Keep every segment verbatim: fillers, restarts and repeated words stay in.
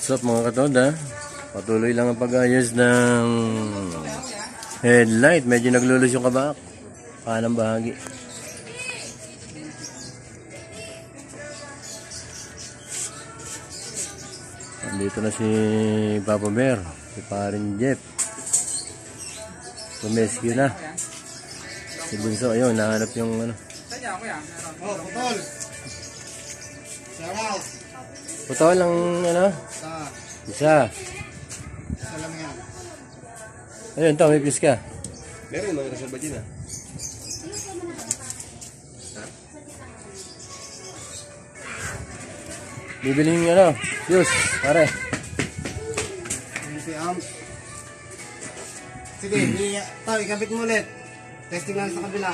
What's up mga katoda? Patuloy lang ang pag-ayos ng headlight. Medyo naglulus yung kabak. Kanang bahagi. Nandito na si Papa Bear, si Parin Jeff. Pumescue na. Si Bunso, ayun, nahanap yung ano. Oh, putol. Shout. Putol lang ano? Isa. Isa lang yan. Ayun, ito, may piska. Meron mga reserva dyan ah. Bibili yung ano, fuse, pare. twenty amps. Sige, ito, ikabit mo ulit. Testing lang sa kabila.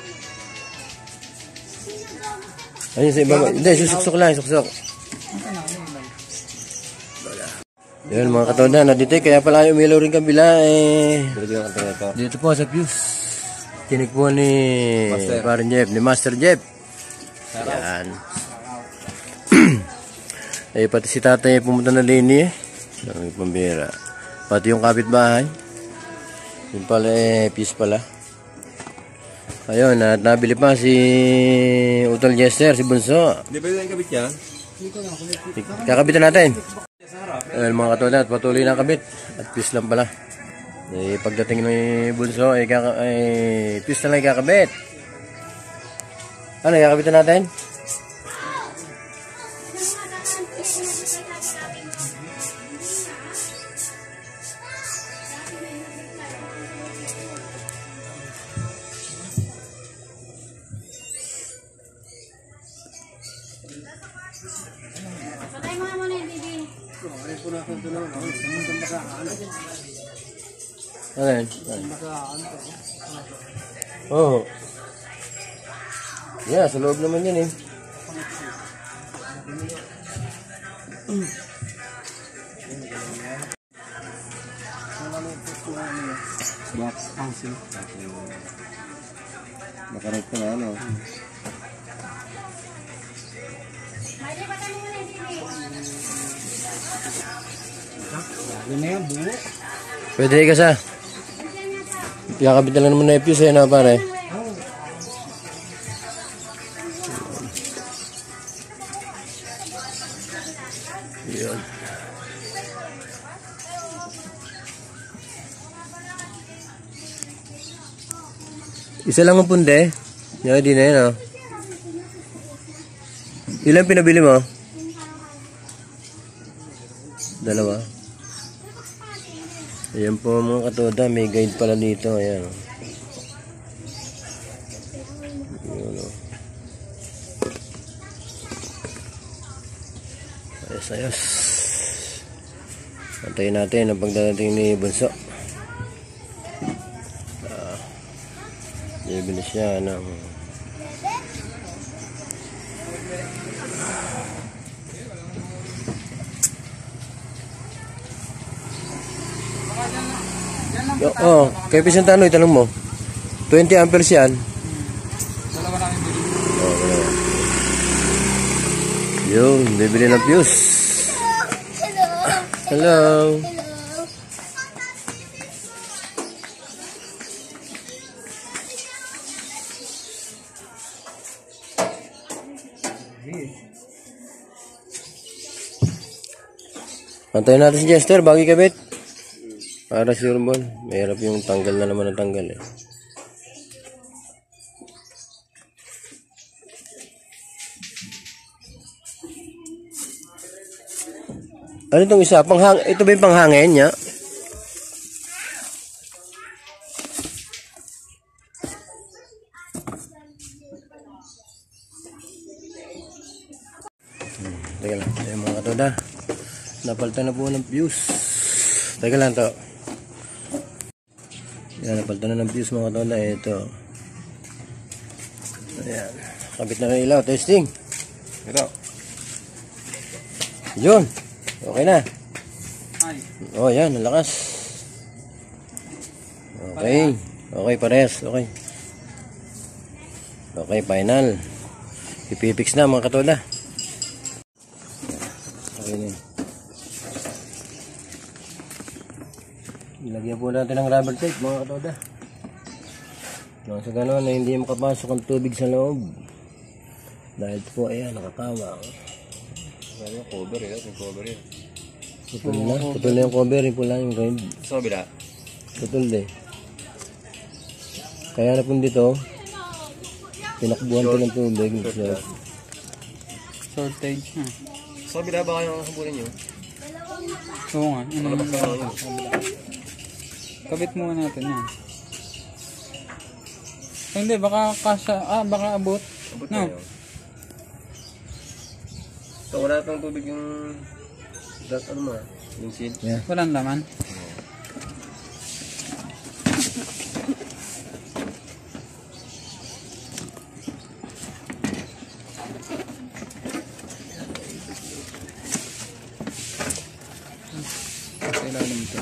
Ayun sa ibaba. Hindi, susuksok lang, suksok. Yun mga katoda, na-detect. Kaya pala yung umilaw rin kabila eh. Dito po sa fuse. Tinik po ni Parin Jeff, ni Master Jeff. Yan. Eh, pati si tatay pumunta na lini eh. Ang pambira. Pati yung kapitbahay. Yung pala eh, fuse pala. Ayun, at nabili pa si Utol Jester, si Bunso. Hindi ba yung kabit yan? Kakabitan natin. Ayun mga katoda, at patuloy na kabit. At fuse lang pala. Eh, pagdating ni Bunso, ay, kaka ay fuse na lang kakabit. Ano, kakabitan natin? Patay mga muna yung bibi. Ano yun? Oo. Yeah, sa loob naman yun eh. Box pencil. Nakarap ka na ano. Mali, patay mo muna yung bibi. Yun na yan, buo. Pwede ka sa. Kakabit na lang naman na yung fuse eh na pare. Yun. Isa lang ang punde. Yan, di na yun oh. Ilan pinabili mo? Dalawa. Ayan po mga katoda, may guide pala dito. Ayan oh. Ayan oh. Ayos ayos. Antayin natin ang pagdating ni Bunso. Ah, bibili siya ng Yo, oh, kay Pisantano itanong mo. twenty amperes yan. Dalawa na yung bili. Oh, dalawa. Yung, bibili ng fuse. Hello. Antayin natin si Jester, bagi kabit. Para sure ball. Mahirap yung tanggal na naman ang tanggal eh. Ano itong isa? Panghang ito ba yung panghangin niya? Hmm, teka lang. Ayun mga katoda. Napalitan na po ng fuse. Teka lang to. Yan, napalitan na ng fuse mga katoda. Ito. Ayan. Kabit na rin ilaw. Testing. Ito. Yun. Okay na. Ay. Oh, yan. Ang lakas. Okay. Okay, parehas. Okay. Okay, final. Ipipix na mga katoda. Okay na. Lagyan po natin ng rubber tape mga katoda. Nang sa gano'n na hindi makapasok ang tubig sa loob. Dahil po ayan, nakakawang. Ano, cover eh. Yung cover eh. Putol na. Putol na yung cover. Yung pula yung red. Sa kabila. Putol din. Kaya na po dito, pinakbuhan ko ng tubig. So, Shortage na. Sa kabila ba kayo nakasabulin nyo? Oo nga. Ano, Malabas na lang yun. kabit muna natin yan. Eh, hindi, baka kasha, ah, baka abot. Abot No. na yun. So wala itong tubig yung... Dat, ano mo ah? Yung seal. yeah. Walang laman. Sa ilalim ito.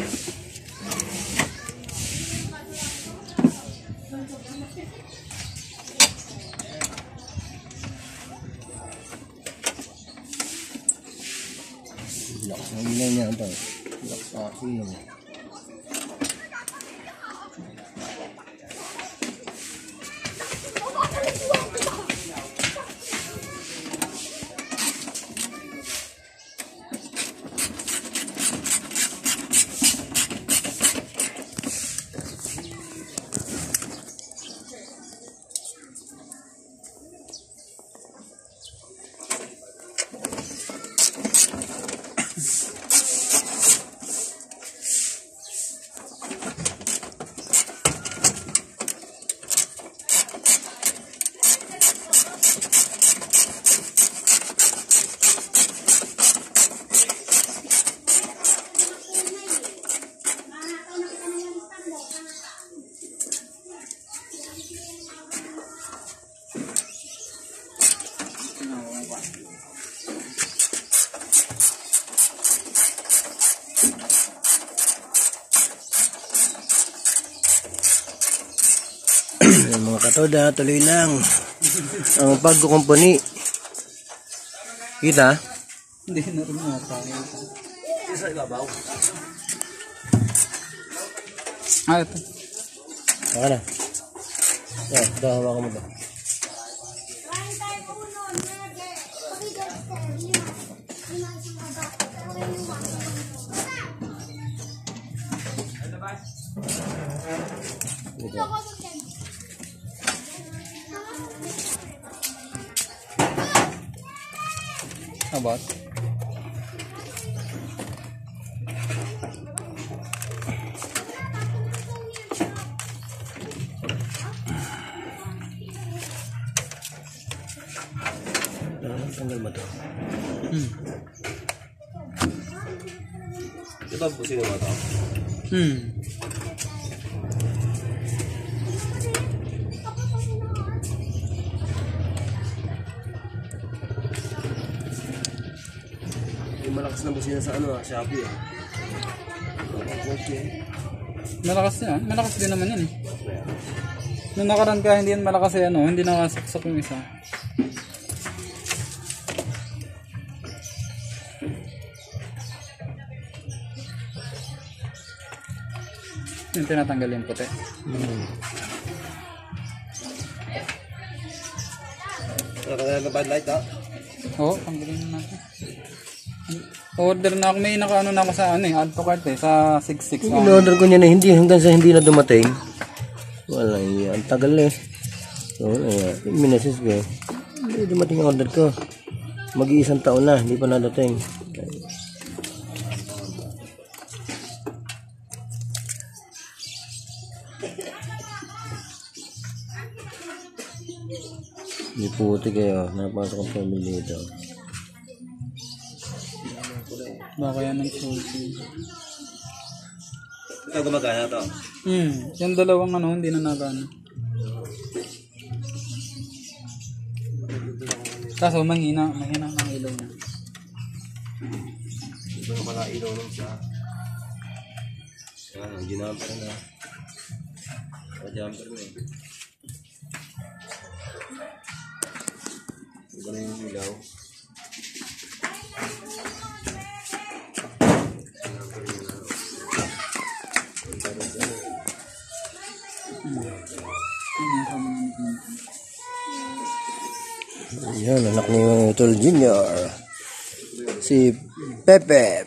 Lakas ng ilaw niya ito. Lakas na ilaw. Ayan, mga katoda, tuloy lang ang pagkukumpuni. Kita? Hindi na rin nga tayo. Sa ibabaw. Ah, ito. Baka na. Yeah, ito, hawakan mo ba? Ito. Abot. Ah, tanggal ba ito? Hmm. Ito po sino mo ito? Hmm. Yung malakas na busina sa ano ah, Shopee ah. Malakas yan. Malakas din naman yan eh. Nung nakaraan ka, hindi yan malakas eh, ano, hindi nakasaksak yung isa. Yung tinatanggal yung puti. Hmm. Nakakaya na bad light ah. Oo, tanggalin na natin. Order na ako, may nakaano na ako sa ano eh, add to cart eh, sa six six. Yung in-order ko niya na hindi, hanggang sa hindi na dumating. Wala yan, ang tagal eh. So, wala yan. Yung minasis ko, hindi dumating ang order ko. Mag-iisang taon na, hindi pa nadating. Hindi puti kayo, napasok ang pamilya ito. Baka yan ang salty. Ito gumagana to. Hmm, yung dalawang ano, hindi na nagano. Kaso mahina, mahina ang ilaw niya. Ito na pala ilaw nun siya. Yan, ang ginamper na. Naka-jumper na eh. Ito na yung ilaw. Ayan, anak ni Utol Junior. Si Pepe.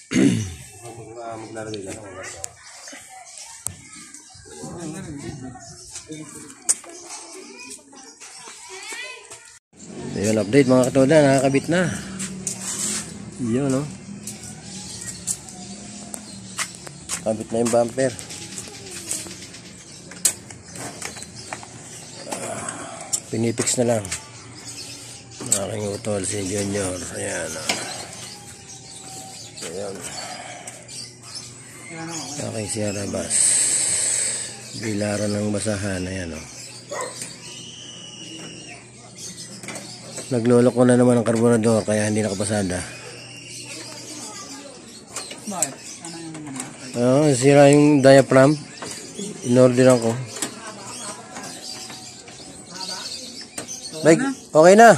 Ayan, update mga katoda, nakakabit na. Yun, no? Kabit na yung bumper. Pinipix na lang. Aking utol si Junior. Ayan, no? Ayan. Aking Sierra Bus. Bilaran ng basahan. Ayan, no? Naglulok ko na naman ang karburador kaya hindi nakapasada. Bakit? Ano yung mga? Oo, sira yung diaphragm. In-orderan ko. Bye. Okay na.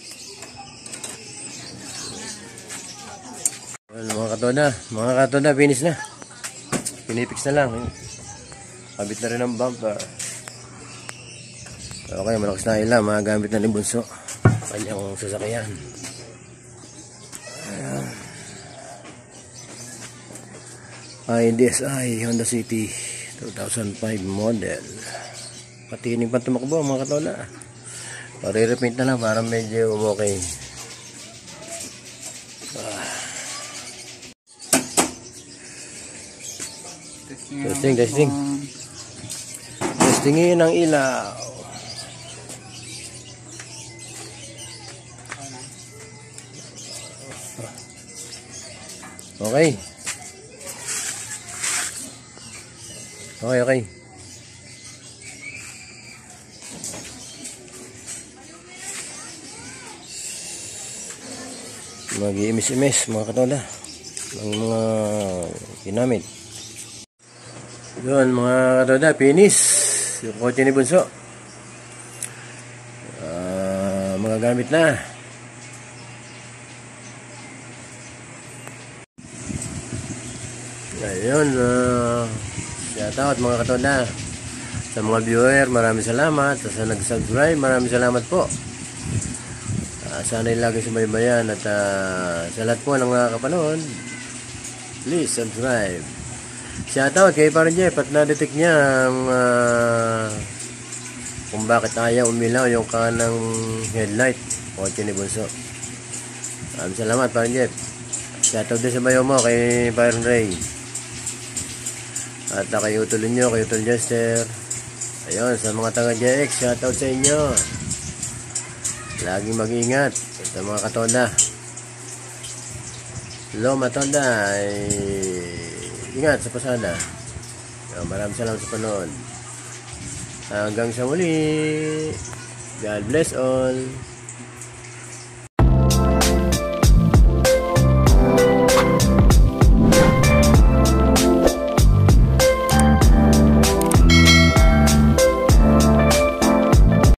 Well, mga katoda, mga katoda, finish na. Pinipix na lang. Kabit na rin ang bumper. Okay, malakas na ilan. Magagamit na ni Bunso. Kanyang sasakyan. Ayan. I D S I Honda City two thousand five model. Patining pa tumakbo mga katoda. Pare-repaint na lang para medyo okay. Ah. Testing, testing. Testingin ang ilaw. Okay. Okay, okay. Mag-iimis-imis mga katoda ng mga ginamit. Yun mga katoda, finish yung kotse ni Bunso. Uh, mga gamit na. Ayun, uh, shout out mga katoda sa mga viewer, maraming salamat. Sa nag-subscribe, maraming salamat po. Uh, sana lagi subaybayan at uh, sa lahat po ng nakakapanood, please subscribe. Shout out kay Parang Jeff at na-detect niya ang uh, kung bakit ayaw umilaw yung kanang headlight kotse ni Bunso. Maraming salamat Parang Jeff. Shout out din sa bayo mo kay Byron Ray. At uh, kay Utol nyo, kay Utol Jester. Ayun, sa mga taga J X, shoutout sa inyo. Laging mag-ingat. Sa mga katoda. Hello, matoda. Ay, ingat sa pasada. Ayun, maraming salamat sa panood. Hanggang sa muli. God bless all.